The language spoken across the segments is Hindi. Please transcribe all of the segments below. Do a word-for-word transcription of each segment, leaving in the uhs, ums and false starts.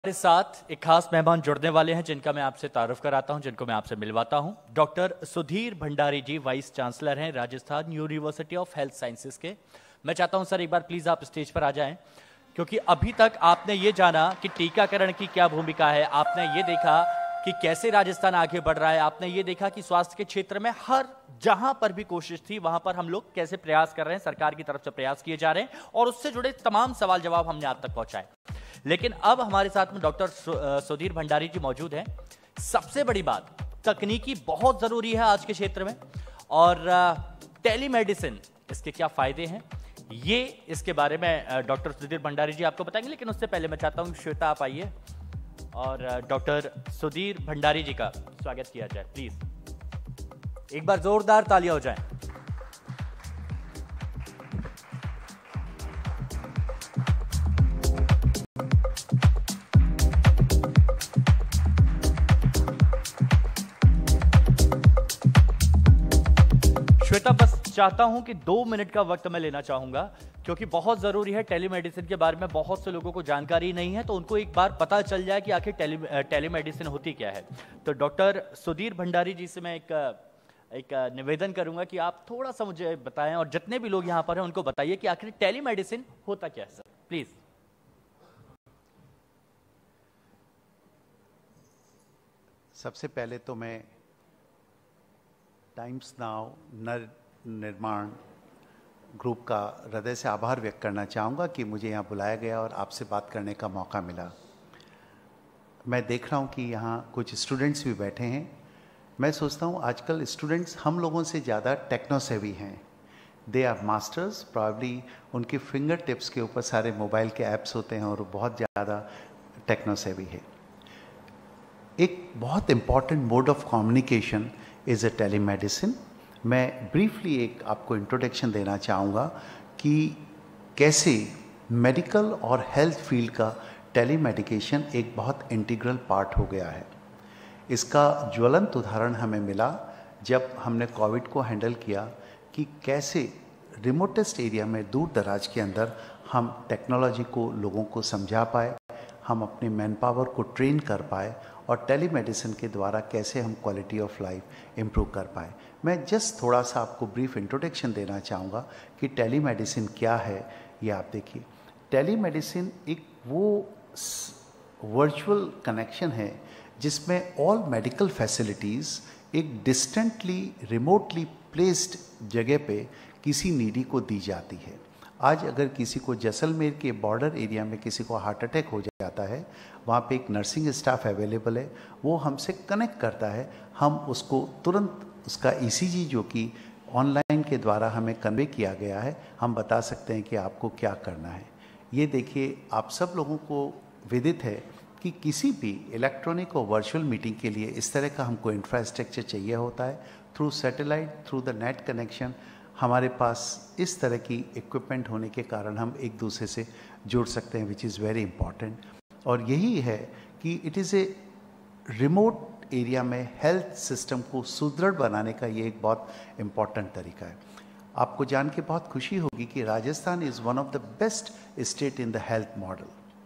हमारे साथ एक खास मेहमान जुड़ने वाले हैं जिनका मैं आपसे तारुफ कराता हूं, जिनको मैं आपसे मिलवाता हूं। Doctor Sudhir Bhandari ji vice chancellor हैं Rajasthan university of health sciences के। मैं चाहता हूं सर एक बार प्लीज आप स्टेज पर आ जाएं, क्योंकि अभी तक आपने ये जाना कि टीकाकरण की क्या भूमिका है, आपने ये देखा कि कैसे राजस्थान आगे बढ़ रहा है, आपने ये देखा कि स्वास्थ्य के क्षेत्र में हर जहां पर भी कोशिश थी वहां पर हम लोग कैसे प्रयास कर रहे हैं, सरकार की तरफ से प्रयास किए जा रहे हैं और उससे जुड़े तमाम सवाल जवाब हमने आप तक पहुंचाए। लेकिन अब हमारे साथ में डॉक्टर सुधीर भंडारी जी मौजूद हैं। सबसे बड़ी बात, तकनीकी बहुत जरूरी है आज के क्षेत्र में, और टेलीमेडिसिन इसके क्या फायदे हैं ये इसके बारे में डॉक्टर सुधीर भंडारी जी आपको बताएंगे। लेकिन उससे पहले मैं चाहता हूं श्वेता आप आइए और डॉक्टर सुधीर भंडारी जी का स्वागत किया जाए। प्लीज एक बार जोरदार तालियां हो जाएं। श्वेता, बस चाहता हूं कि दो मिनट का वक्त मैं लेना चाहूंगा, क्योंकि बहुत जरूरी है। टेलीमेडिसिन के बारे में बहुत से लोगों को जानकारी नहीं है, तो उनको एक बार पता चल जाए कि आखिर टेली टेलीमेडिसिन होती क्या है। तो डॉक्टर सुधीर भंडारी जी से मैं एक एक निवेदन करूंगा कि आप थोड़ा सा मुझे बताएं, और जितने भी लोग यहां पर हैं उनको बताइए कि आखिर टेलीमेडिसिन होता क्या है। Sir please. सबसे पहले तो मैं टाइम्स नाउ नर निर्माण ग्रुप का हृदय से आभार व्यक्त करना चाहूँगा कि मुझे यहाँ बुलाया गया और आपसे बात करने का मौका मिला। मैं देख रहा हूँ कि यहाँ कुछ स्टूडेंट्स भी बैठे हैं। मैं सोचता हूँ आजकल स्टूडेंट्स हम लोगों से ज़्यादा टेक्नो सेवी हैं। दे आर मास्टर्स, प्रॉब्ली उनके फिंगर टिप्स के ऊपर सारे मोबाइल के ऐप्स होते हैं और वो बहुत ज़्यादा टेक्नो सेवी है। एक बहुत important mode of communication is a telemedicine. मैं ब्रीफली एक आपको इंट्रोडक्शन देना चाहूँगा कि कैसे मेडिकल और हेल्थ फील्ड का टेलीमेडिकेशन एक बहुत इंटीग्रल पार्ट हो गया है। इसका ज्वलंत उदाहरण हमें मिला जब हमने कोविड को हैंडल किया कि कैसे रिमोटेस्ट एरिया में, दूर दराज के अंदर हम टेक्नोलॉजी को लोगों को समझा पाए, हम अपने मैन पावर को ट्रेन कर पाए और टेलीमेडिसिन के द्वारा कैसे हम क्वालिटी ऑफ लाइफ इम्प्रूव कर पाए। मैं जस्ट थोड़ा सा आपको ब्रीफ इंट्रोडक्शन देना चाहूँगा कि टेलीमेडिसिन क्या है। ये आप देखिए, टेलीमेडिसिन एक वो वर्चुअल कनेक्शन है जिसमें ऑल मेडिकल फैसिलिटीज़ एक डिस्टेंटली रिमोटली प्लेस्ड जगह पे किसी नीडी को दी जाती है। आज अगर किसी को जैसलमेर के बॉर्डर एरिया में किसी को हार्ट अटैक हो जाता है, वहाँ पे एक नर्सिंग स्टाफ अवेलेबल है, वो हमसे कनेक्ट करता है। हम उसको तुरंत उसका ईसीजी जो कि ऑनलाइन के द्वारा हमें कन्वे किया गया है, हम बता सकते हैं कि आपको क्या करना है। ये देखिए, आप सब लोगों को विदित है कि किसी भी इलेक्ट्रॉनिक और वर्चुअल मीटिंग के लिए इस तरह का हमको इंफ्रास्ट्रक्चर चाहिए होता है। Through satellite, through the net connection हमारे पास इस तरह की इक्विपमेंट होने के कारण हम एक दूसरे से जुड़ सकते हैं, विच इज़ वेरी इंपॉर्टेंट। और यही है कि it is a remote area में हेल्थ सिस्टम को सुदृढ़ बनाने का ये एक बहुत इम्पॉर्टेंट तरीका है। आपको जान के बहुत खुशी होगी कि Rajasthan is one of the best state in the health model.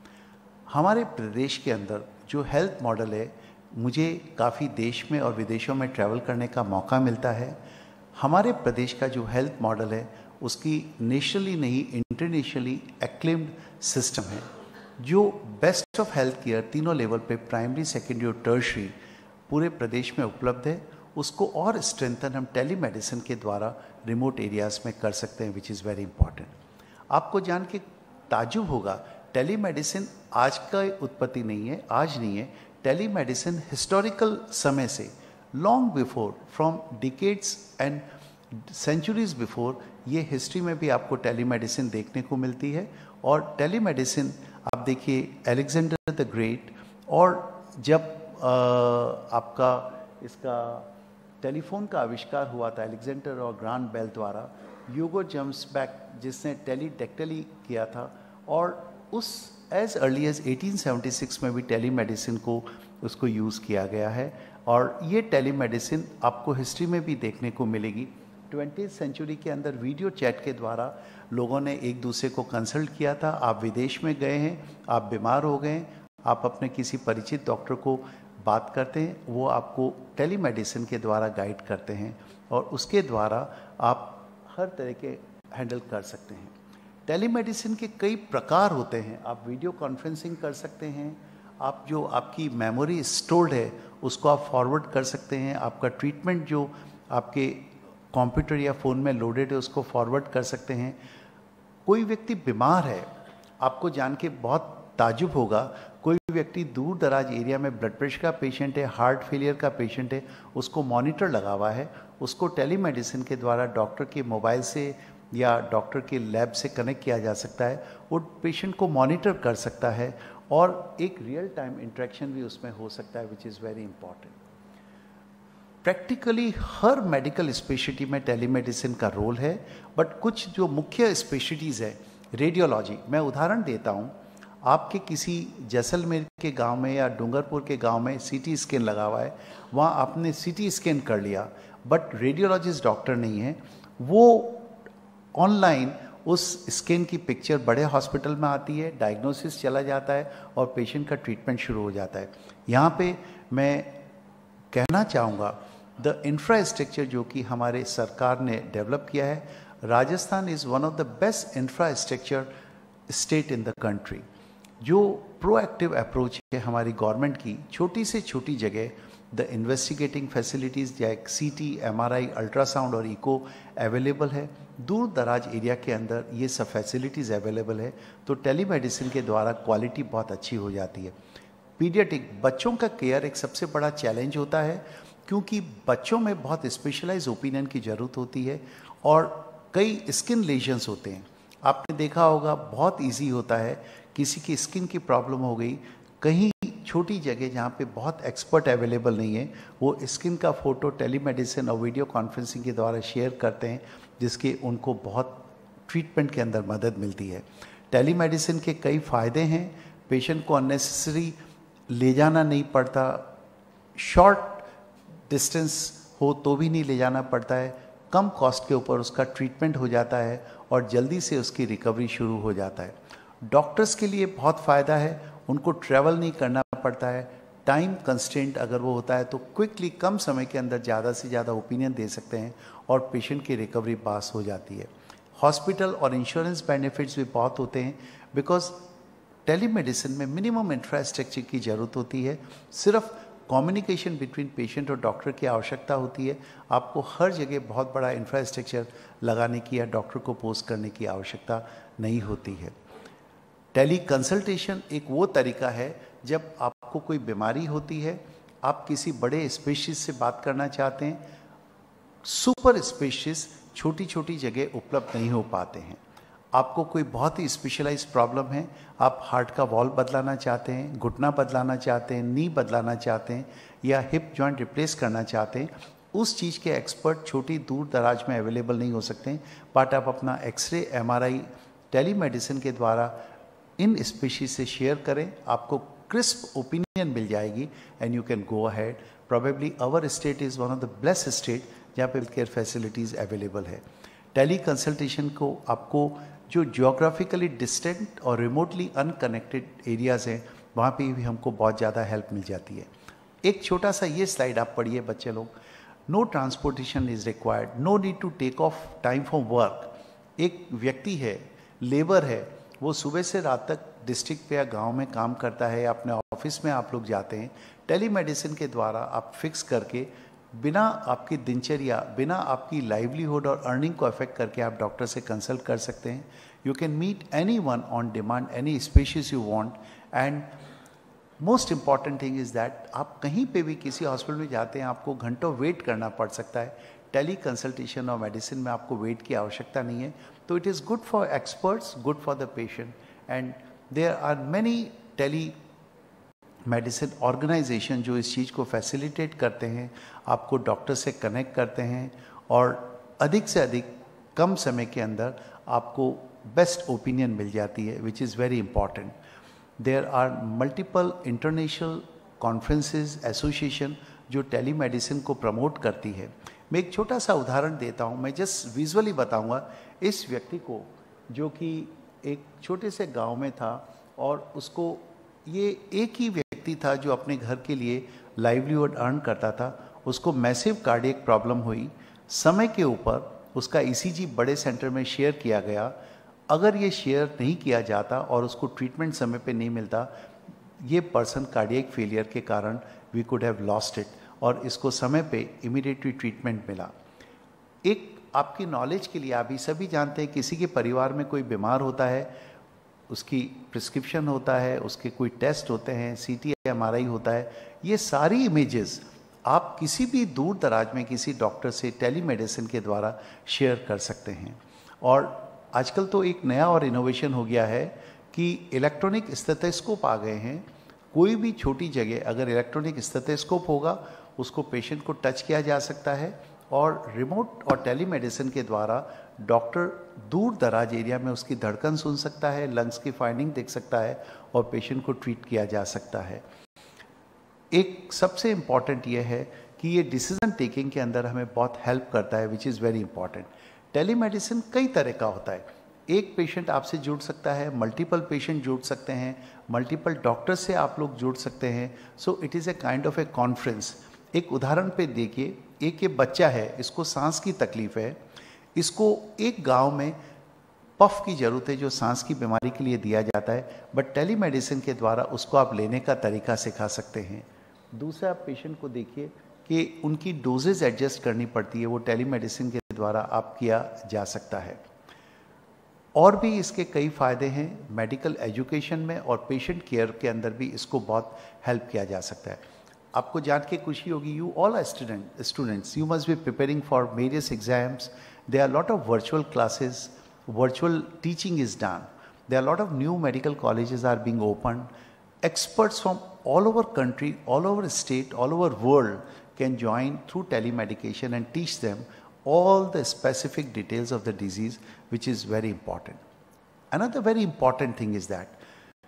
हमारे प्रदेश के अंदर जो हेल्थ मॉडल है, मुझे काफ़ी देश में और विदेशों में ट्रैवल करने का मौका मिलता है। हमारे प्रदेश का जो हेल्थ मॉडल है उसकी नेशनली नहीं इंटरनेशनली एक्लेम्ड सिस्टम है, जो बेस्ट ऑफ हेल्थ केयर तीनों लेवल पे, प्राइमरी, सेकेंडरी और टर्शरी, पूरे प्रदेश में उपलब्ध है। उसको और स्ट्रेंथन हम टेलीमेडिसिन के द्वारा रिमोट एरियाज़ में कर सकते हैं, विच इज़ वेरी इंपॉर्टेंट। आपको जान के ताज्जुब होगा, टेलीमेडिसिन आज का उत्पत्ति नहीं है, आज नहीं है। टेलीमेडिसिन हिस्टोरिकल समय से, long before, from decades and centuries before, ये हिस्ट्री में भी आपको टेलीमेडिसिन देखने को मिलती है। और टेलीमेडिसिन आप देखिए, अलेक्जेंडर द ग्रेट, और जब आ, आपका इसका टेलीफोन का आविष्कार हुआ था अलेक्जेंडर और ग्रांड बेल द्वारा, यूगो जम्सबैक जिसने टेलीडेक्टली किया था, और उस as early as eighteen seventy six में भी टेलीमेडिसिन को उसको यूज़ किया गया है। और ये टेलीमेडिसिन आपको हिस्ट्री में भी देखने को मिलेगी। ट्वेंटी सेंचुरी के अंदर वीडियो चैट के द्वारा लोगों ने एक दूसरे को कंसल्ट किया था। आप विदेश में गए हैं, आप बीमार हो गए, आप अपने किसी परिचित डॉक्टर को बात करते हैं, वो आपको टेलीमेडिसिन के द्वारा गाइड करते हैं और उसके द्वारा आप हर तरह के हैंडल कर सकते हैं। टेलीमेडिसिन के कई प्रकार होते हैं। आप वीडियो कॉन्फ्रेंसिंग कर सकते हैं, आप जो आपकी मेमोरी स्टोर्ड है उसको आप फॉरवर्ड कर सकते हैं, आपका ट्रीटमेंट जो आपके कंप्यूटर या फ़ोन में लोडेड है उसको फॉरवर्ड कर सकते हैं। कोई व्यक्ति बीमार है, आपको जान के बहुत ताजुब होगा, कोई व्यक्ति दूर दराज एरिया में ब्लड प्रेशर का पेशेंट है, हार्ट फेलियर का पेशेंट है, उसको मॉनिटर लगा हुआ है, उसको टेलीमेडिसिन के द्वारा डॉक्टर के मोबाइल से या डॉक्टर के लैब से कनेक्ट किया जा सकता है, वो पेशेंट को मॉनिटर कर सकता है और एक रियल टाइम इंटरेक्शन भी उसमें हो सकता है, which is very important. Practically हर मेडिकल स्पेशलिटी में टेलीमेडिसिन का रोल है, बट कुछ जो मुख्य स्पेशलिटीज़ है, रेडियोलॉजी, मैं उदाहरण देता हूँ, आपके किसी जैसलमेर के गांव में या डूंगरपुर के गांव में सीटी स्कैन लगा हुआ है, वहाँ आपने सीटी स्कैन कर लिया, बट रेडियोलॉजिस्ट डॉक्टर नहीं है, वो ऑनलाइन उस स्कैन की पिक्चर बड़े हॉस्पिटल में आती है, डायग्नोसिस चला जाता है और पेशेंट का ट्रीटमेंट शुरू हो जाता है। यहाँ पे मैं कहना चाहूँगा, द इंफ्रास्ट्रक्चर जो कि हमारे सरकार ने डेवलप किया है, Rajasthan is one of the best infrastructure state in the country. जो प्रोएक्टिव अप्रोच है हमारी गवर्नमेंट की, छोटी से छोटी जगह द इन्वेस्टिगेटिंग फैसिलिटीज़ जैसे सीटी, एमआरआई, अल्ट्रासाउंड और इको अवेलेबल है, दूर दराज एरिया के अंदर ये सब फैसिलिटीज़ अवेलेबल है, तो टेलीमेडिसिन के द्वारा क्वालिटी बहुत अच्छी हो जाती है। पीडियाट्रिक, बच्चों का केयर एक सबसे बड़ा चैलेंज होता है, क्योंकि बच्चों में बहुत स्पेशलाइज ओपिनियन की ज़रूरत होती है और कई स्किन लेजन्स होते हैं। आपने देखा होगा, बहुत ईजी होता है, किसी की स्किन की प्रॉब्लम हो गई, कहीं छोटी जगह जहाँ पे बहुत एक्सपर्ट अवेलेबल नहीं है, वो स्किन का फोटो टेलीमेडिसिन और वीडियो कॉन्फ्रेंसिंग के द्वारा शेयर करते हैं, जिसके उनको बहुत ट्रीटमेंट के अंदर मदद मिलती है। टेलीमेडिसिन के कई फ़ायदे हैं, पेशेंट को अननेसेसरी ले जाना नहीं पड़ता, शॉर्ट डिस्टेंस हो तो भी नहीं ले जाना पड़ता है, कम कॉस्ट के ऊपर उसका ट्रीटमेंट हो जाता है और जल्दी से उसकी रिकवरी शुरू हो जाता है। डॉक्टर्स के लिए बहुत फ़ायदा है, उनको ट्रैवल नहीं करना पड़ता है, टाइम कंस्ट्रेंट अगर वो होता है तो क्विकली कम समय के अंदर ज़्यादा से ज़्यादा ओपिनियन दे सकते हैं और पेशेंट की रिकवरी पास हो जाती है। हॉस्पिटल और इंश्योरेंस बेनिफिट्स भी बहुत होते हैं, बिकॉज टेलीमेडिसिन में मिनिमम इंफ्रास्ट्रक्चर की ज़रूरत होती है, सिर्फ कम्युनिकेशन बिटवीन पेशेंट और डॉक्टर की आवश्यकता होती है। आपको हर जगह बहुत बड़ा इंफ्रास्ट्रक्चर लगाने की या डॉक्टर को पोस्ट करने की आवश्यकता नहीं होती है। टेली कंसल्टेशन एक वो तरीका है जब आपको कोई बीमारी होती है, आप किसी बड़े स्पेशलिस्ट से बात करना चाहते हैं, सुपर स्पेशलिस्ट छोटी छोटी जगह उपलब्ध नहीं हो पाते हैं, आपको कोई बहुत ही स्पेशलाइज प्रॉब्लम है, आप हार्ट का वॉल्व बदलाना चाहते हैं, घुटना बदलाना चाहते हैं, नी बदलाना चाहते हैं या हिप जॉइंट रिप्लेस करना चाहते हैं, उस चीज़ के एक्सपर्ट छोटी दूर दराज में अवेलेबल नहीं हो सकते हैं, बट आप अपना एक्सरे, एमआरआई टेलीमेडिसिन के द्वारा इन स्पीशीज से शेयर करें, आपको क्रिस्प ओपिनियन मिल जाएगी and you can go ahead. Probably our state is one of the best state जहाँ पे हेल्थ केयर फैसिलिटीज़ अवेलेबल है। टेली कंसल्टेशन को आपको जो जियोग्राफिकली डिस्टेंट और रिमोटली अनकनेक्टेड एरियाज़ हैं वहाँ पे भी हमको बहुत ज़्यादा हेल्प मिल जाती है। एक छोटा सा ये स्लाइड आप पढ़िए बच्चे लोग, no transportation is required, no need to take off time from work. एक व्यक्ति है, लेबर है, वो सुबह से रात तक डिस्ट्रिक्ट पे या गांव में काम करता है या अपने ऑफिस में आप लोग जाते हैं, टेलीमेडिसिन के द्वारा आप फिक्स करके बिना आपकी दिनचर्या, बिना आपकी लाइवलीहुड और अर्निंग को अफेक्ट करके आप डॉक्टर से कंसल्ट कर सकते हैं। You can meet anyone on demand, any specialist you want, and most important thing is that आप कहीं पे भी किसी हॉस्पिटल में जाते हैं, आपको घंटों वेट करना पड़ सकता है। टेली कंसल्टेशन और मेडिसिन में आपको वेट की आवश्यकता नहीं है, तो it is good for experts, good for the patient, and there are many telemedicine organization जो इस चीज़ को फैसिलिटेट करते हैं, आपको डॉक्टर से कनेक्ट करते हैं और अधिक से अधिक कम समय के अंदर आपको बेस्ट ओपिनियन मिल जाती है, which is very important. There are multiple international conferences, association जो टेलीमेडिसिन को प्रमोट करती है। मैं एक छोटा सा उदाहरण देता हूँ, मैं जस्ट विजुअली बताऊँगा। इस व्यक्ति को जो कि एक छोटे से गांव में था और उसको ये एक ही व्यक्ति था जो अपने घर के लिए लाइवलीहुड अर्न करता था, उसको मैसिव कार्डियक प्रॉब्लम हुई, समय के ऊपर उसका ईसीजी बड़े सेंटर में शेयर किया गया। अगर ये शेयर नहीं किया जाता और उसको ट्रीटमेंट समय पे नहीं मिलता, ये पर्सन कार्डियक फेलियर के कारण we could have lost it, और इसको समय पे इमीडिएटली ट्रीटमेंट मिला। एक आपकी नॉलेज के लिए, आप ही सभी जानते हैं किसी के परिवार में कोई बीमार होता है, उसकी प्रिस्क्रिप्शन होता है, उसके कोई टेस्ट होते हैं, सीटी एमआरआई होता है, ये सारी इमेजेस आप किसी भी दूर दराज में किसी डॉक्टर से टेलीमेडिसिन के द्वारा शेयर कर सकते हैं। और आजकल तो एक नया और इनोवेशन हो गया है कि इलेक्ट्रॉनिक स्टेथोस्कोप आ गए हैं। कोई भी छोटी जगह अगर इलेक्ट्रॉनिक स्टेथोस्कोप होगा, उसको पेशेंट को टच किया जा सकता है और रिमोट और टेलीमेडिसिन के द्वारा डॉक्टर दूर दराज एरिया में उसकी धड़कन सुन सकता है, लंग्स की फाइंडिंग देख सकता है और पेशेंट को ट्रीट किया जा सकता है। एक सबसे इम्पॉर्टेंट ये है कि ये डिसीजन टेकिंग के अंदर हमें बहुत हेल्प करता है, which is very important. Telemedicine कई तरह का होता है। एक पेशेंट आपसे जुड़ सकता है, मल्टीपल पेशेंट जुड़ सकते हैं, मल्टीपल डॉक्टर से आप लोग जुड़ सकते हैं। So it is a kind of a conference. एक उदाहरण पे देखिए, एक ये बच्चा है, इसको सांस की तकलीफ है, इसको एक गांव में पफ की ज़रूरत है जो सांस की बीमारी के लिए दिया जाता है, बट टेलीमेडिसिन के द्वारा उसको आप लेने का तरीका सिखा सकते हैं। दूसरा, आप पेशेंट को देखिए कि उनकी डोजेज एडजस्ट करनी पड़ती है, वो टेलीमेडिसिन के द्वारा आप किया जा सकता है। और भी इसके कई फ़ायदे हैं मेडिकल एजुकेशन में और पेशेंट केयर के अंदर भी इसको बहुत हेल्प किया जा सकता है। आपको जान के खुशी होगी, you all are student students you must be preparing for various exams. There are lot of virtual classes, virtual teaching is done. There are a lot of new medical colleges are being opened. Experts from all over country, all over state, all over world can join through telemedication and teach them all the specific details of the disease, which is very important. Another very important thing is that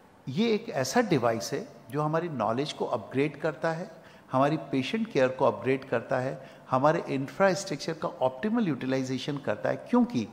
ये एक ऐसा डिवाइस है जो हमारी नॉलेज को अपग्रेड करता है, हमारी पेशेंट केयर को अपग्रेड करता है, हमारे इंफ्रास्ट्रक्चर का ऑप्टिमल यूटिलाइजेशन करता है, क्योंकि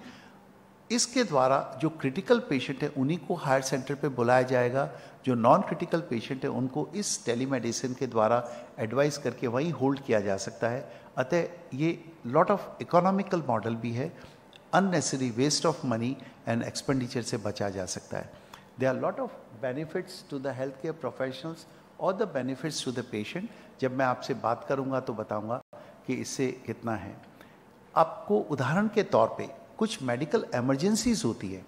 इसके द्वारा जो क्रिटिकल पेशेंट है उन्हीं को हायर सेंटर पे बुलाया जाएगा, जो नॉन क्रिटिकल पेशेंट है उनको इस टेलीमेडिसिन के द्वारा एडवाइस करके वहीं होल्ड किया जा सकता है। अतः ये लॉट ऑफ इकोनॉमिकल मॉडल भी है, unnecessary waste of money and expenditure से बचा जा सकता है। There are lot of benefits to the health care professionals और the benefits to the patient. जब मैं आपसे बात करूंगा तो बताऊंगा कि इससे कितना है। आपको उदाहरण के तौर पे कुछ मेडिकल एमरजेंसीज होती है।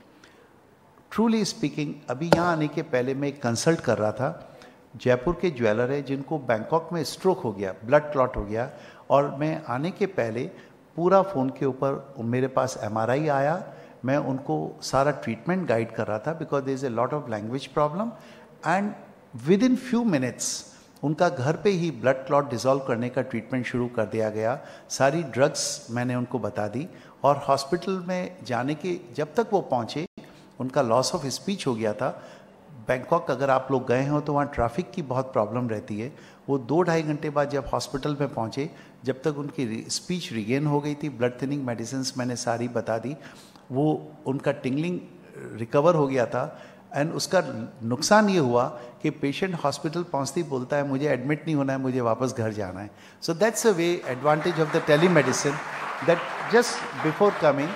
ट्रूली स्पीकिंग, अभी यहाँ आने के पहले मैं एक कंसल्ट कर रहा था, जयपुर के ज्वेलर है जिनको बैंकॉक में स्ट्रोक हो गया, ब्लड क्लॉट हो गया, और मैं आने के पहले पूरा फ़ोन के ऊपर मेरे पास एमआरआई आया, मैं उनको सारा ट्रीटमेंट गाइड कर रहा था because there is a lot of language problem, and within few minutes उनका घर पे ही ब्लड क्लॉट डिसॉल्व करने का ट्रीटमेंट शुरू कर दिया गया। सारी ड्रग्स मैंने उनको बता दी और हॉस्पिटल में जाने के जब तक वो पहुँचे उनका लॉस ऑफ स्पीच हो गया था। बैंकॉक अगर आप लोग गए हो तो वहाँ ट्रैफिक की बहुत प्रॉब्लम रहती है। वो दो ढाई घंटे बाद जब हॉस्पिटल में पहुँचे, जब तक उनकी स्पीच रिगेन हो गई थी, ब्लड थिनिंग मेडिसिन मैंने सारी बता दी, वो उनका टिंगलिंग रिकवर हो गया था। एंड उसका नुकसान ये हुआ कि पेशेंट हॉस्पिटल पहुंचते ही बोलता है मुझे एडमिट नहीं होना है, मुझे वापस घर जाना है। So that's a way advantage of the telemedicine that just before coming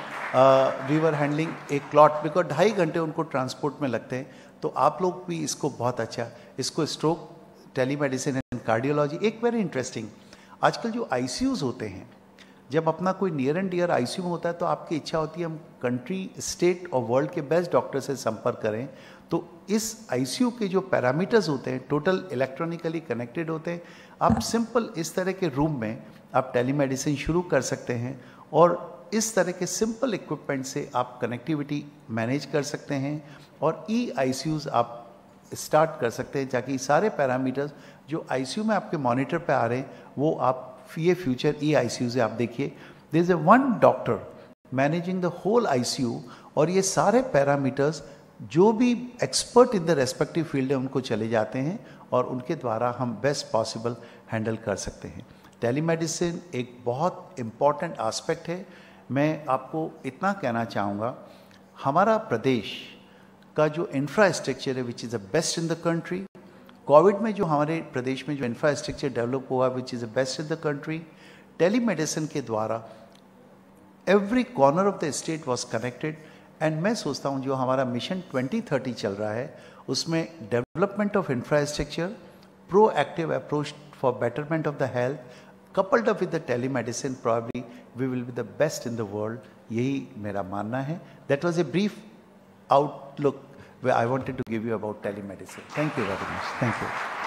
we were handling a clot, because ढाई घंटे उनको ट्रांसपोर्ट में लगते हैं। तो आप लोग भी इसको बहुत अच्छा, इसको स्ट्रोक टेलीमेडिसिन एंड कार्डियोलॉजी। एक वेरी इंटरेस्टिंग, आजकल जो आईसीयूज होते हैं, जब अपना कोई नियर एंड डियर आईसीयू में होता है तो आपकी इच्छा होती है हम कंट्री, स्टेट और वर्ल्ड के बेस्ट डॉक्टर से संपर्क करें। तो इस आईसीयू के जो पैरामीटर्स होते हैं टोटल इलेक्ट्रॉनिकली कनेक्टेड होते हैं। आप सिंपल इस तरह के रूम में आप टेलीमेडिसिन शुरू कर सकते हैं और इस तरह के सिंपल इक्विपमेंट से आप कनेक्टिविटी मैनेज कर सकते हैं और ई आईसीयूज आप स्टार्ट कर सकते हैं, ताकि सारे पैरामीटर्स जो आईसीयू में आपके मॉनिटर पे आ रहे हैं वो आप ये फ्यूचर ई आईसीयू से आप देखिए, there is a one doctor managing the whole ICU और ये सारे पैरामीटर्स जो भी expert in the respective field है उनको चले जाते हैं और उनके द्वारा हम बेस्ट पॉसिबल हैंडल कर सकते हैं। टेलीमेडिसिन एक बहुत इम्पॉर्टेंट एस्पेक्ट है। मैं आपको इतना कहना चाहूँगा, हमारा प्रदेश का जो इंफ्रास्ट्रक्चर है which is the best in the country, covid में जो हमारे प्रदेश में जो इंफ्रास्ट्रक्चर डेवलप हुआ which is the best in the country, telemedicine के द्वारा every corner of the state was connected. And मैं सोचता हूँ जो हमारा मिशन ट्वेंटी थर्टी चल रहा है उसमें development of infrastructure, proactive approach for betterment of the health, coupled up with the telemedicine, probably we will be the best in the world. यही मेरा मानना है. That was a brief outlook where I wanted to give you about telemedicine. Thank you very much. Thank you.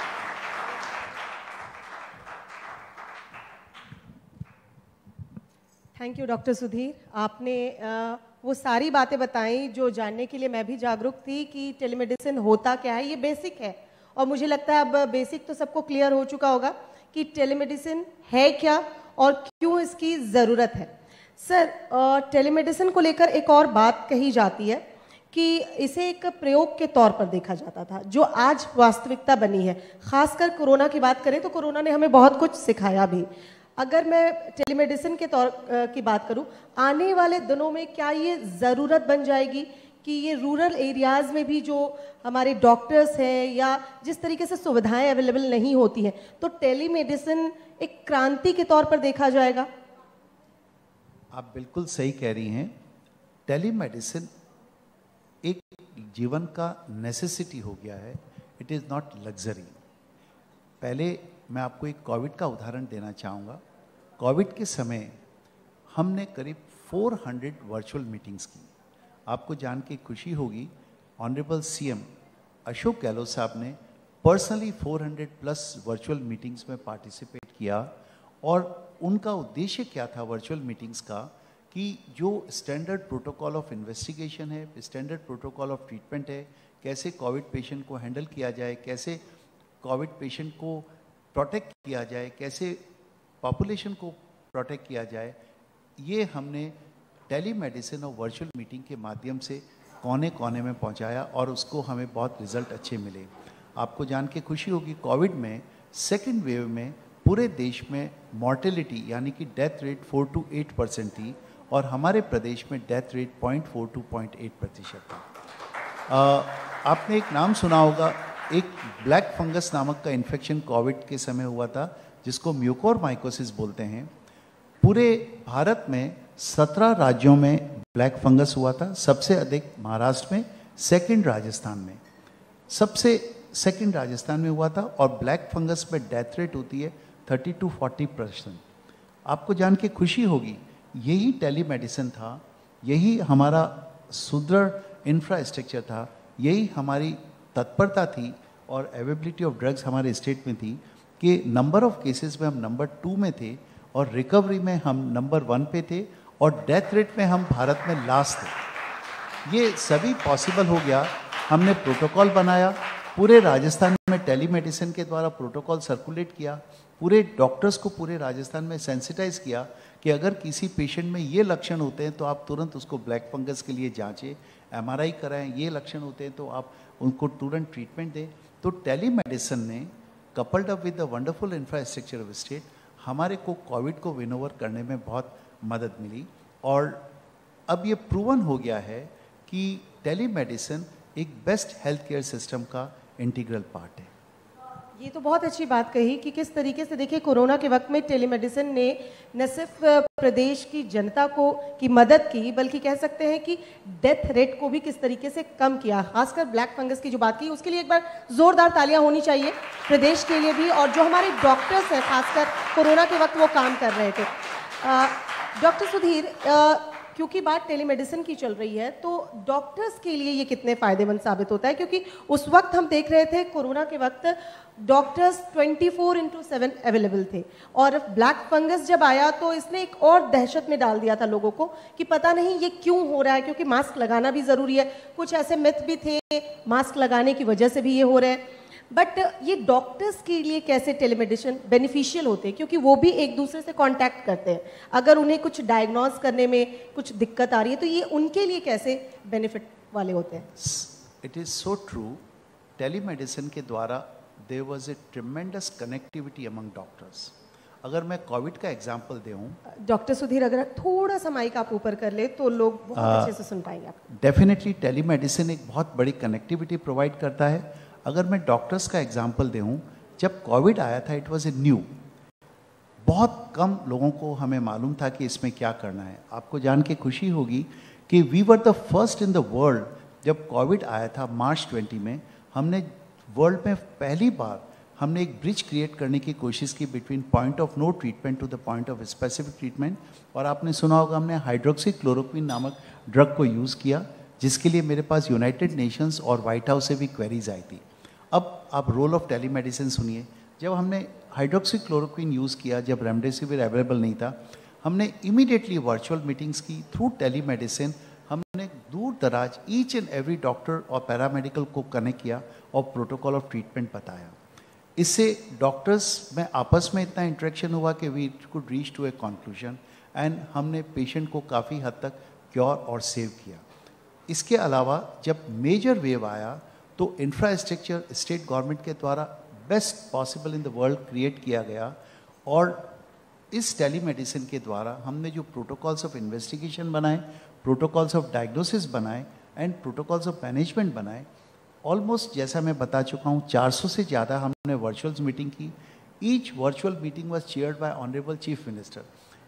Thank you doctor Sudhir. आपने आ, वो सारी बातें बताई जो जानने के लिए मैं भी जागरूक थी कि टेलीमेडिसिन होता क्या है. ये बेसिक है और मुझे लगता है अब बेसिक तो सबको क्लियर हो चुका होगा कि टेलीमेडिसिन है क्या और क्यों इसकी ज़रूरत है. सर, टेलीमेडिसिन को लेकर एक और बात कही जाती है कि इसे एक प्रयोग के तौर पर देखा जाता था जो आज वास्तविकता बनी है. खासकर कोरोना की बात करें तो कोरोना ने हमें बहुत कुछ सिखाया भी. अगर मैं टेलीमेडिसिन के तौर की बात करूं, आने वाले दिनों में क्या ये ज़रूरत बन जाएगी कि ये रूरल एरियाज़ में भी जो हमारे डॉक्टर्स हैं या जिस तरीके से सुविधाएं अवेलेबल नहीं होती हैं तो टेलीमेडिसिन एक क्रांति के तौर पर देखा जाएगा? आप बिल्कुल सही कह रही हैं. टेलीमेडिसिन एक जीवन का नेसेसिटी हो गया है. It is not luxury. पहले मैं आपको एक कोविड का उदाहरण देना चाहूँगा. कोविड के समय हमने करीब चार सौ वर्चुअल मीटिंग्स की. आपको जान के खुशी होगी, ऑनरेबल सीएम अशोक गहलोत साहब ने पर्सनली चार सौ प्लस वर्चुअल मीटिंग्स में पार्टिसिपेट किया. और उनका उद्देश्य क्या था वर्चुअल मीटिंग्स का कि जो स्टैंडर्ड प्रोटोकॉल ऑफ इन्वेस्टिगेशन है, स्टैंडर्ड प्रोटोकॉल ऑफ ट्रीटमेंट है, कैसे कोविड पेशेंट को हैंडल किया जाए, कैसे कोविड पेशेंट को प्रोटेक्ट किया जाए, कैसे पॉपुलेशन को प्रोटेक्ट किया जाए, ये हमने टेलीमेडिसिन और वर्चुअल मीटिंग के माध्यम से कोने कोने में पहुंचाया और उसको हमें बहुत रिजल्ट अच्छे मिले. आपको जान के खुशी होगी, कोविड में सेकेंड वेव में पूरे देश में मॉर्टेलिटी यानी कि death rate four to eight percent थी और हमारे प्रदेश में death rate point four to point eight प्रतिशत था. आपने एक नाम सुना होगा, एक ब्लैक फंगस नामक का इन्फेक्शन कोविड के समय हुआ था जिसको म्यूकोरमाइकोसिस बोलते हैं. पूरे भारत में सत्रह राज्यों में ब्लैक फंगस हुआ था. सबसे अधिक महाराष्ट्र में, सेकंड राजस्थान में, सबसे सेकंड राजस्थान में हुआ था. और ब्लैक फंगस में डेथ रेट होती है थर्टी टू फोर्टी परसेंट. आपको जान के खुशी होगी, यही टेलीमेडिसिन था, यही हमारा सुदृढ़ इंफ्रास्ट्रक्चर था, यही हमारी तत्परता थी और अवेलेबिलिटी ऑफ ड्रग्स हमारे स्टेट में थी कि नंबर ऑफ केसेस में हम नंबर टू में थे और रिकवरी में हम नंबर वन पे थे और डेथ रेट में हम भारत में लास्ट थे. ये सभी पॉसिबल हो गया. हमने प्रोटोकॉल बनाया, पूरे राजस्थान में टेलीमेडिसिन के द्वारा प्रोटोकॉल सर्कुलेट किया, पूरे डॉक्टर्स को पूरे राजस्थान में सेंसिटाइज किया कि अगर किसी पेशेंट में ये लक्षण होते हैं तो आप तुरंत उसको ब्लैक फंगस के लिए जांचें, एमआरआई कराएं. ये लक्षण होते हैं तो आप उनको तुरंत ट्रीटमेंट दें. तो टेलीमेडिसिन ने coupled up with the wonderful infrastructure of state हमारे को कोविड को विन ओवर करने में बहुत मदद मिली. और अब ये प्रूवन हो गया है कि टेलीमेडिसिन एक बेस्ट हेल्थ केयर सिस्टम का इंटीग्रल पार्ट है. ये तो बहुत अच्छी बात कही कि किस तरीके से देखिए कोरोना के वक्त में टेलीमेडिसिन ने न सिर्फ प्रदेश की जनता को की मदद की बल्कि कह सकते हैं कि डेथ रेट को भी किस तरीके से कम किया. खासकर ब्लैक फंगस की जो बात की उसके लिए एक बार जोरदार तालियां होनी चाहिए प्रदेश के लिए भी और जो हमारे डॉक्टर्स हैं खासकर कोरोना के वक्त वो काम कर रहे थे. डॉक्टर सुधीर, क्योंकि बात टेलीमेडिसिन की चल रही है तो डॉक्टर्स के लिए ये कितने फायदेमंद साबित होता है, क्योंकि उस वक्त हम देख रहे थे कोरोना के वक्त doctors twenty four into seven available थे और ब्लैक फंगस जब आया तो इसने एक और दहशत में डाल दिया था लोगों को कि पता नहीं ये क्यों हो रहा है, क्योंकि मास्क लगाना भी ज़रूरी है. कुछ ऐसे मिथ भी थे मास्क लगाने की वजह से भी ये हो रहे हैं. बट ये डॉक्टर्स के लिए कैसे टेलीमेडिसिन बेनिफिशियल होते हैं, क्योंकि वो भी एक दूसरे से कांटेक्ट करते हैं. अगर उन्हें कुछ डायग्नोज करने में कुछ दिक्कत आ रही है तो ये उनके लिए कैसे बेनिफिट वाले होते हैं? It is so true. Telemedicine के द्वारा there was a tremendous connectivity among doctors. अगर मैं कोविड का एग्जांपल दूं, डॉक्टर सुधीर अगर थोड़ा सा माइक आप ऊपर कर ले तो लोग बहुत अच्छे से सुन पाएंगे आपको. डेफिनेटली टेलीमेडिसिन एक बहुत बड़ी कनेक्टिविटी प्रोवाइड करता है. अगर मैं डॉक्टर्स का एग्जाम्पल दूँ, जब कोविड आया था इट वॉज ए न्यू, बहुत कम लोगों को हमें मालूम था कि इसमें क्या करना है। आपको जान के खुशी होगी कि we were the first in the world, जब कोविड आया था मार्च ट्वेंटी में, हमने वर्ल्ड में पहली बार हमने एक ब्रिज क्रिएट करने की कोशिश की between point of no treatment to the point of specific treatment. और आपने सुना होगा हमने हाइड्रोक्सी क्लोरोक्विन नामक ड्रग को यूज़ किया, जिसके लिए मेरे पास यूनाइटेड नेशंस और वाइट हाउस से भी क्वेरीज आई थी। अब आप रोल ऑफ टेलीमेडिसिन सुनिए। जब हमने हाइड्रोक्सी क्लोरोक्विन यूज़ किया, जब रेमडेसिविर अवेलेबल नहीं था, हमने इमीडिएटली वर्चुअल मीटिंग्स की थ्रू टेलीमेडिसिन। हमने दूर दराज ईच एंड एवरी डॉक्टर और पैरामेडिकल को कनेक्ट किया और प्रोटोकॉल ऑफ ट्रीटमेंट बताया। इससे डॉक्टर्स में आपस में इतना इंटरेक्शन हुआ कि we could reach to a conclusion and हमने पेशेंट को काफ़ी हद तक क्योर और सेव किया। इसके अलावा जब मेजर वेव आया तो इंफ्रास्ट्रक्चर स्टेट गवर्नमेंट के द्वारा best possible in the world create किया गया, और इस टेलीमेडिसिन के द्वारा हमने जो प्रोटोकॉल्स ऑफ इन्वेस्टिगेशन बनाए, प्रोटोकॉल्स ऑफ डायग्नोसिस बनाए एंड प्रोटोकॉल्स ऑफ मैनेजमेंट बनाए। ऑलमोस्ट जैसा मैं बता चुका हूँ, चार सौ से ज़्यादा हमने वर्चुअल मीटिंग की। Each virtual meeting was chaired by honourable chief minister.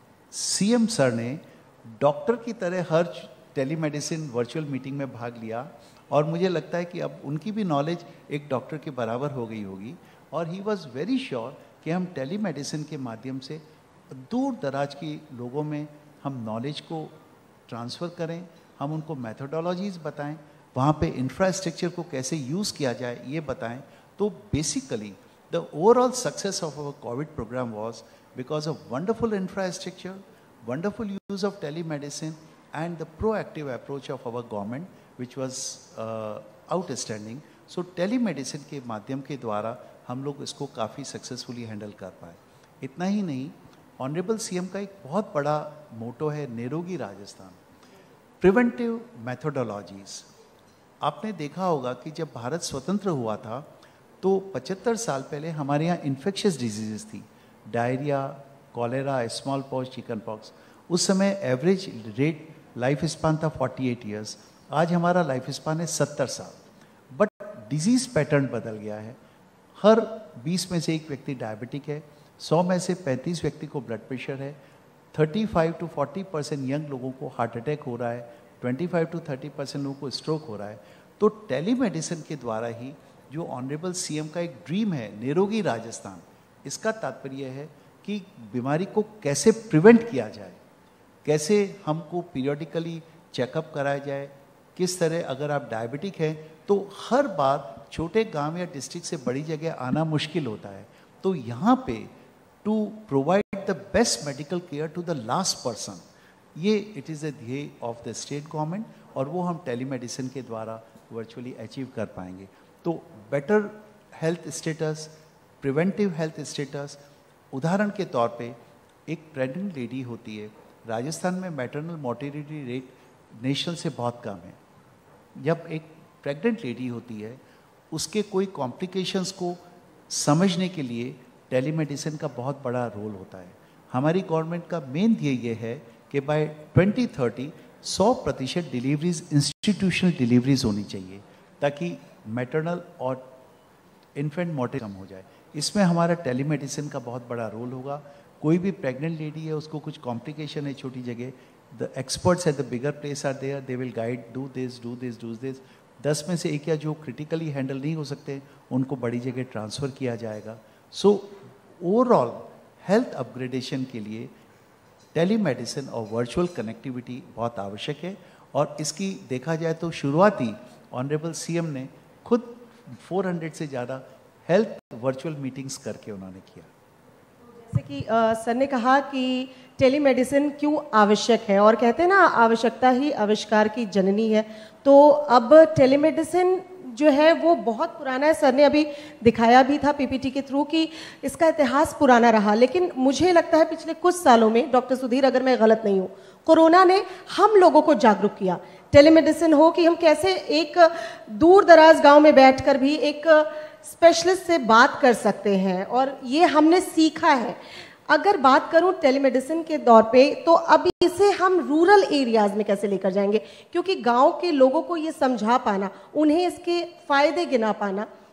CM sir ने डॉक्टर की तरह हर टेलीमेडिसिन वर्चुअल मीटिंग में भाग लिया, और मुझे लगता है कि अब उनकी भी नॉलेज एक डॉक्टर के बराबर हो गई होगी। और ही वॉज वेरी श्योर कि हम टेलीमेडिसिन के माध्यम से दूर दराज के लोगों में हम नॉलेज को ट्रांसफ़र करें, हम उनको मैथोडोलॉजीज़ बताएं, वहाँ पे इंफ्रास्ट्रक्चर को कैसे यूज़ किया जाए ये बताएं। तो basically the overall success of our covid programme was because of wonderful infrastructure, wonderful use of telemedicine and the proactive approach of our government which was outstanding. So telemedicine के माध्यम के द्वारा हम लोग इसको काफ़ी सक्सेसफुली हैंडल कर पाए। इतना ही नहीं, ऑनरेबल सीएम का एक बहुत बड़ा मोटो है निरोगी राजस्थान, प्रिवेंटिव मैथोडोलॉजीज़। आपने देखा होगा कि जब भारत स्वतंत्र हुआ था तो पचहत्तर साल पहले हमारे यहाँ इन्फेक्शियस डिजीज़ थी, diarrhoea, cholera, smallpox, chickenpox. उस समय एवरेज रेट लाइफ स्पान था अड़तालीस ईयर्स, आज हमारा लाइफ स्पान है सत्तर साल। बट डिजीज़ पैटर्न बदल गया है। हर बीस में से एक व्यक्ति डायबिटिक है, सौ में से पैंतीस व्यक्ति को ब्लड प्रेशर है, पैंतीस टू चालीस परसेंट यंग लोगों को हार्ट अटैक हो रहा है, पच्चीस टू तीस परसेंट लोगों को स्ट्रोक हो रहा है। तो टेलीमेडिसिन के द्वारा ही जो ऑनरेबल सीएम का एक ड्रीम है निरोगी राजस्थान, इसका तात्पर्य है कि बीमारी को कैसे प्रिवेंट किया जाए, कैसे हमको पीरियडिकली चेकअप कराया जाए, किस तरह अगर आप डायबिटिक हैं तो हर बार छोटे गांव या डिस्ट्रिक्ट से बड़ी जगह आना मुश्किल होता है। तो यहाँ पे to provide the best medical care to the last person, ये इट इज़ द ध्येय ऑफ द स्टेट गवर्नमेंट, और वो हम टेलीमेडिसिन के द्वारा वर्चुअली अचीव कर पाएंगे। तो better health status, preventive health status, उदाहरण के तौर पे एक प्रेग्नेंट लेडी होती है, राजस्थान में मैटरनल मोर्टेलिटी रेट नेशनल से बहुत कम है। जब एक प्रेग्नेंट लेडी होती है, उसके कोई कॉम्प्लिकेशंस को समझने के लिए टेलीमेडिसिन का बहुत बड़ा रोल होता है। हमारी गवर्नमेंट का मेन ध्येय ये है कि बाय ट्वेंटी थर्टी सौ प्रतिशत डिलीवरीज इंस्टीट्यूशनल डिलीवरीज होनी चाहिए, ताकि मैटरनल और इन्फेंट मोर्टेलिटी कम हो जाए। इसमें हमारा टेलीमेडिसिन का बहुत बड़ा रोल होगा। कोई भी प्रेग्नेंट लेडी है, उसको कुछ कॉम्प्लिकेशन है छोटी जगह, the experts at the bigger place are there, they will guide, do this do this do this. दस में से एक या जो क्रिटिकली हैंडल नहीं हो सकते, उनको बड़ी जगह ट्रांसफ़र किया जाएगा। सो ओवरऑल हेल्थ अपग्रेडेशन के लिए टेलीमेडिसिन और वर्चुअल कनेक्टिविटी बहुत आवश्यक है। और इसकी देखा जाए तो शुरुआती ऑनरेबल सीएम ने खुद चार सौ से ज़्यादा हेल्थ वर्चुअल मीटिंग्स करके उन्होंने किया। जैसे कि आ, सर ने कहा कि टेलीमेडिसिन क्यों आवश्यक है, और कहते हैं ना आवश्यकता ही आविष्कार की जननी है। तो अब टेलीमेडिसिन जो है वो बहुत पुराना है। सर ने अभी दिखाया भी था पीपीटी के थ्रू कि इसका इतिहास पुराना रहा, लेकिन मुझे लगता है पिछले कुछ सालों में, डॉक्टर सुधीर अगर मैं गलत नहीं हूँ, कोरोना ने हम लोगों को जागरूक किया। टेलीमेडिसिन हो कि हम कैसे एक दूर दराज गांव में बैठकर भी एक स्पेशलिस्ट से बात कर सकते हैं, और ये हमने सीखा है। अगर बात करूं टेलीमेडिसिन के दौर पे, तो अब इसे हम रूरल एरियाज में कैसे लेकर जाएंगे, क्योंकि गांव के लोगों को ये समझा पाना, उन्हें इसके फायदे गिना पाना,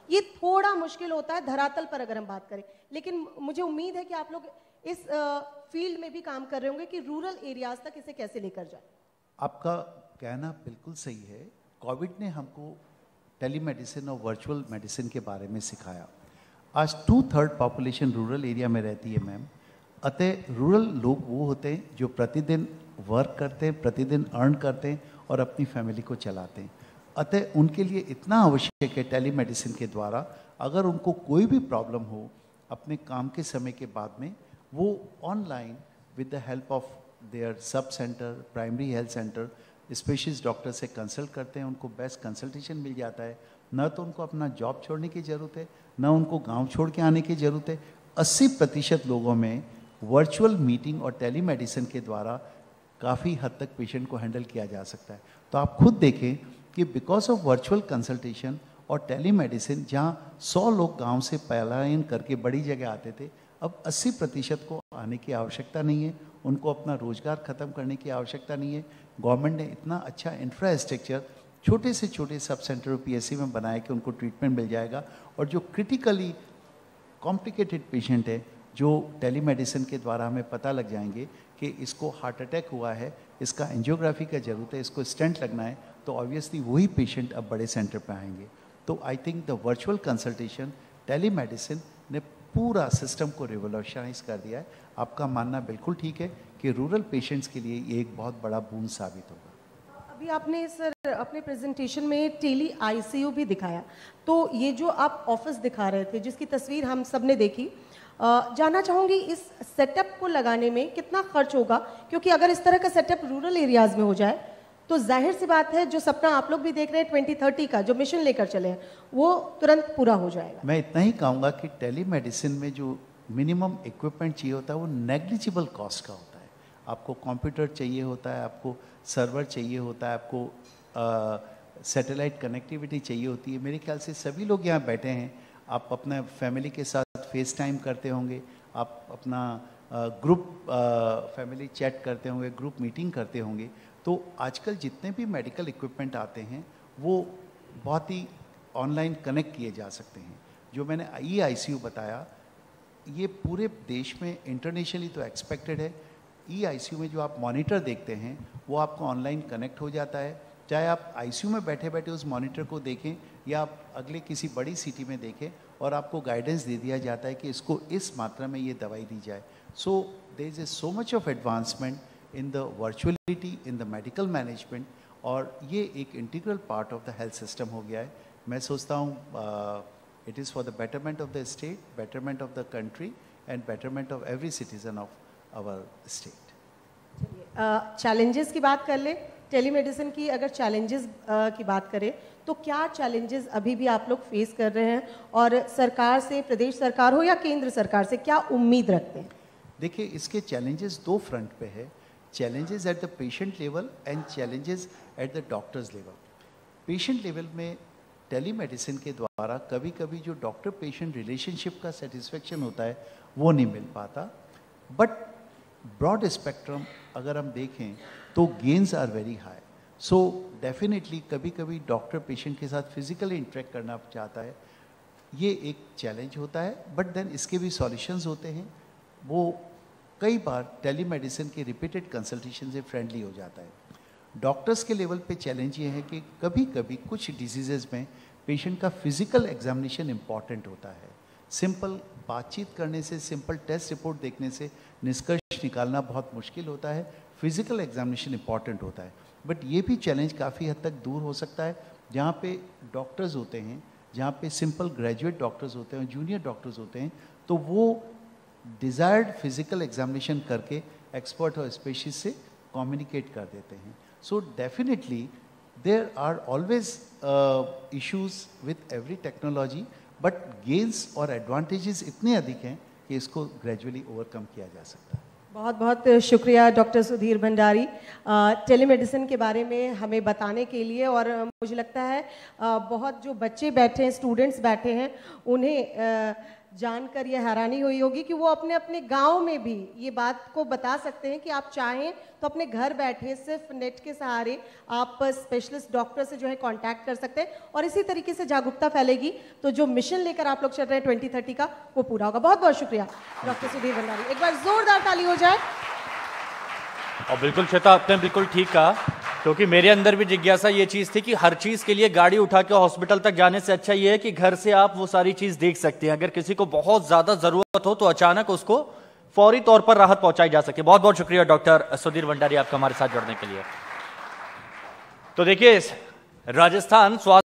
ये थोड़ा मुश्किल होता है धरातल पर अगर हम बात करें, लेकिन मुझे उम्मीद है कि आप लोग इस फील्ड में भी काम कर रहे होंगे कि रूरल एरियाज तक इसे कैसे लेकर जाए। आपका कहना बिल्कुल सही है। कोविड ने हमको टेलीमेडिसिन और वर्चुअल मेडिसिन के बारे में सिखाया। आज two third population rural area में रहती है मैम। अतः रूरल लोग वो होते हैं जो प्रतिदिन वर्क करते हैं, प्रतिदिन अर्न करते हैं और अपनी फैमिली को चलाते हैं। अतः उनके लिए इतना आवश्यक है टेलीमेडिसिन के द्वारा, अगर उनको कोई भी प्रॉब्लम हो अपने काम के समय के बाद में, वो online with the help of their sub centre, primary health centre, specialist doctor से कंसल्ट करते हैं। उनको बेस्ट कंसल्टेशन मिल जाता है। न तो उनको अपना जॉब छोड़ने की ज़रूरत है, न उनको गांव छोड़ के आने की ज़रूरत है। अस्सी प्रतिशत लोगों में वर्चुअल मीटिंग और टेलीमेडिसिन के द्वारा काफ़ी हद तक पेशेंट को हैंडल किया जा सकता है। तो आप खुद देखें कि बिकॉज ऑफ वर्चुअल कंसल्टेशन और टेलीमेडिसिन, जहाँ सौ लोग गांव से पलायन करके बड़ी जगह आते थे, अब अस्सी प्रतिशत को आने की आवश्यकता नहीं है। उनको अपना रोजगार ख़त्म करने की आवश्यकता नहीं है। गवर्नमेंट ने इतना अच्छा इंफ्रास्ट्रक्चर छोटे से छोटे सब सेंटर पीएससी में बनाया कि उनको ट्रीटमेंट मिल जाएगा। और जो क्रिटिकली कॉम्प्लिकेटेड पेशेंट है, जो टेलीमेडिसिन के द्वारा हमें पता लग जाएंगे कि इसको हार्ट अटैक हुआ है, इसका एंजियोग्राफी का ज़रूरत है, इसको स्टेंट लगना है, तो ऑब्वियसली वही पेशेंट अब बड़े सेंटर पर आएंगे। तो I think the virtual consultation, telemedicine ने पूरा सिस्टम को रिवोल्यूशनाइज कर दिया है। आपका मानना बिल्कुल ठीक है कि रूरल पेशेंट्स के लिए ये एक बहुत बड़ा बूंद साबित होगा। अभी आपने सर अपने प्रेजेंटेशन में टेली आईसीयू भी दिखाया, तो ये जो आप ऑफिस दिखा रहे थे जिसकी तस्वीर हम सब ने देखी, जानना चाहूँगी इस सेटअप को लगाने में कितना खर्च होगा, क्योंकि अगर इस तरह का सेटअप रूरल एरियाज़ में हो जाए तो जाहिर सी बात है जो सपना आप लोग भी देख रहे हैं ट्वेंटी थर्टी का, जो मिशन लेकर चले हैं, वो तुरंत पूरा हो जाएगा। मैं इतना ही कहूँगा कि टेलीमेडिसिन में जो मिनिमम इक्विपमेंट चाहिए होता है वो नेग्लिजिबल कॉस्ट का होता है। आपको कंप्यूटर चाहिए होता है, आपको सर्वर चाहिए होता है, आपको सैटेलाइट कनेक्टिविटी चाहिए होती है। मेरे ख्याल से सभी लोग यहाँ बैठे हैं, आप अपने फैमिली के साथ फेस टाइम करते होंगे, आप अपना ग्रुप फैमिली चैट करते होंगे, ग्रुप मीटिंग करते होंगे। तो आजकल जितने भी मेडिकल इक्विपमेंट आते हैं वो बहुत ही ऑनलाइन कनेक्ट किए जा सकते हैं। जो मैंने ई आईसीयू बताया, ये पूरे देश में इंटरनेशनली तो एक्सपेक्टेड है। ई आईसीयू में जो आप मॉनिटर देखते हैं वो आपको ऑनलाइन कनेक्ट हो जाता है। चाहे आप आईसीयू में बैठे बैठे उस मॉनिटर को देखें या आप अगले किसी बड़ी सिटी में देखें, और आपको गाइडेंस दे दिया जाता है कि इसको इस मात्रा में ये दवाई दी जाए। So there is so much of advancement in the virtuality, in the medical management, और ये एक integral part of the health system हो गया है। मैं सोचता हूँ it is for the betterment of the state, betterment of the country and betterment of every citizen of our state. Challenges की बात कर ले, टेलीमेडिसिन की अगर चैलेंजेस uh, की बात करें तो क्या चैलेंजेस अभी भी आप लोग फेस कर रहे हैं, और सरकार से, प्रदेश सरकार हो या केंद्र सरकार से, क्या उम्मीद रखते हैं? देखिए, इसके चैलेंजेस दो फ्रंट पे है। Challenges at the patient level and challenges at the doctors level. Patient level में टेलीमेडिसिन के द्वारा कभी कभी जो डॉक्टर पेशेंट रिलेशनशिप का सेटिस्फेक्शन होता है वो नहीं मिल पाता। बट ब्रॉड स्पेक्ट्रम अगर हम देखें तो gains are very high. So definitely कभी कभी डॉक्टर पेशेंट के साथ फिजिकली इंटरेक्ट करना चाहता है, ये एक चैलेंज होता है। बट देन इसके भी सॉल्यूशंस होते हैं। वो कई बार टेलीमेडिसिन के रिपीटेड कंसल्टेशन से फ्रेंडली हो जाता है। डॉक्टर्स के लेवल पे चैलेंज ये है कि कभी कभी कुछ डिजीजेज में पेशेंट का फिजिकल एग्जामिनेशन इम्पॉर्टेंट होता है। सिंपल बातचीत करने से, सिंपल टेस्ट रिपोर्ट देखने से निष्कर्ष निकालना बहुत मुश्किल होता है। फिजिकल एग्जामिनेशन इम्पॉर्टेंट होता है। बट ये भी चैलेंज काफ़ी हद तक दूर हो सकता है, जहाँ पे डॉक्टर्स होते हैं, जहाँ पे सिंपल ग्रेजुएट डॉक्टर्स होते हैं, जूनियर डॉक्टर्स होते हैं, तो वो डिज़ायर्ड फिजिकल एग्जामिनेशन करके एक्सपर्ट और स्पेशलिस्ट से कम्युनिकेट कर देते हैं। So definitely there are always issues with every technology, but gains और एडवांटेजेस इतने अधिक हैं कि इसको ग्रेजुअली ओवरकम किया जा सकता है। बहुत बहुत शुक्रिया डॉक्टर सुधीर भंडारी, टेलीमेडिसिन के बारे में हमें बताने के लिए। और मुझे लगता है आ, बहुत जो बच्चे बैठे हैं, स्टूडेंट्स बैठे हैं, उन्हें आ, जानकर यह हैरानी हुई होगी कि वो अपने अपने गांव में भी ये बात को बता सकते हैं कि आप चाहें तो अपने घर बैठे सिर्फ नेट के सहारे आप स्पेशलिस्ट डॉक्टर से जो है कांटेक्ट कर सकते हैं और इसी तरीके से जागरूकता फैलेगी तो जो मिशन लेकर आप लोग चल रहे हैं ट्वेंटी थर्टी का वो पूरा होगा। बहुत बहुत शुक्रिया डॉक्टर सुधीर भंडारी, एक बार जोरदार ताली हो जाए। और बिल्कुल श्वेता, आपने बिल्कुल ठीक कहा, क्योंकि मेरे अंदर भी जिज्ञासा ये चीज थी कि हर चीज के लिए गाड़ी उठा के हॉस्पिटल तक जाने से अच्छा ये है कि घर से आप वो सारी चीज देख सकते हैं। अगर किसी को बहुत ज्यादा जरूरत हो तो अचानक उसको फौरी तौर पर राहत पहुंचाई जा सके। बहुत बहुत शुक्रिया डॉक्टर सुधीर भंडारी आपका हमारे साथ जुड़ने के लिए। तो देखिए, राजस्थान स्वास्थ्य